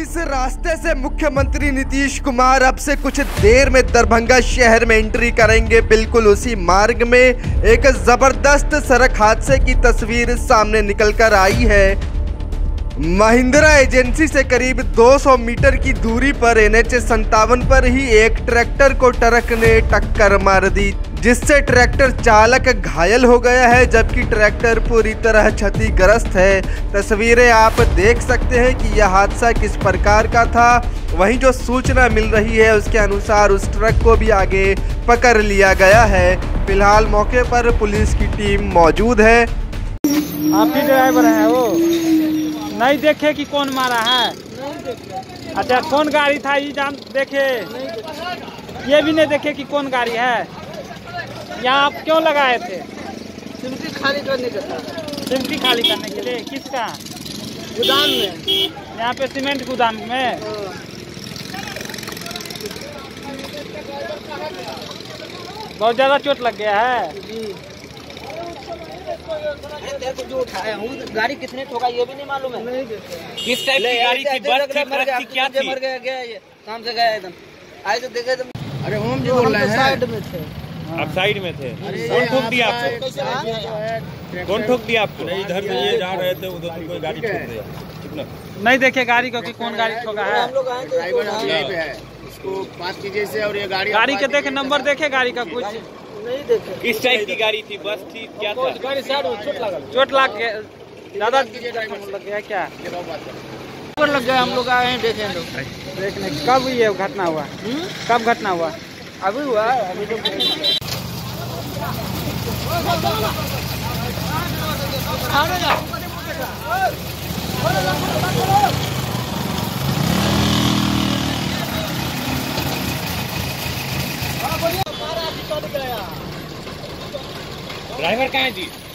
इस रास्ते से मुख्यमंत्री नीतीश कुमार अब से कुछ देर में दरभंगा शहर में एंट्री करेंगे। बिल्कुल उसी मार्ग में एक जबरदस्त सड़क हादसे की तस्वीर सामने निकलकर आई है। महिंद्रा एजेंसी से करीब 200 मीटर की दूरी पर NH 57 पर ही एक ट्रैक्टर को ट्रक ने टक्कर मार दी, जिससे ट्रैक्टर चालक घायल हो गया है, जबकि ट्रैक्टर पूरी तरह क्षतिग्रस्त है। तस्वीरें आप देख सकते हैं कि यह हादसा किस प्रकार का था। वहीं जो सूचना मिल रही है उसके अनुसार उस ट्रक को भी आगे पकड़ लिया गया है। फिलहाल मौके पर पुलिस की टीम मौजूद है। आप ही ड्राइवर हैं? वो नहीं देखे कि कौन मारा है? अच्छा, कौन गाड़ी था ये जान देखे? ये भी नहीं देखे कि कौन गाड़ी है? यहाँ आप क्यों लगाए थे? सिमटी खाली करने का था। सिमटी खाली करने के लिए? किसका? गोदाम में। यहाँ पे सीमेंट गोदाम में। बहुत ज्यादा चोट लग गया है जी। जो उठाया हूँ गाड़ी कितने ठोका ये भी नहीं मालूम है। नहीं किस टाइप की गाड़ी थी? बस थी, ट्रक थी, क्या थी? मर गया ये काम से गया एकदम। आए तो देखे एकदम। अरे हम जो बोल रहे हैं साइड में थे। आप साइड में थे? कौन ठोक दिया आपको? कौन ठोक दिया आपको? इधर से ये जा रहे थे, उधर से कोई गाड़ी ठोक दिया। नहीं देखे गाड़ी को कि कौन गाड़ी ठोका है? हम लोग आए थे। ड्राइवर यहीं पे है, इसको बात कीजिए से। और ये गाड़ी के देखे, नंबर देखे गाड़ी का? कुछ नहीं देखे। किस टाइप की गाड़ी थी? बस थी, क्या था? गाड़ी साइड में चोट लगा। चोट लग गया ज्यादा? लग गया क्या? ऊपर लग गया। हम लोग आए हैं देखे लोग देखने। कब ये घटना हुआ? कब घटना हुआ? अभी हुआ है। अभी तो ड्राइवर कहाँ है जी?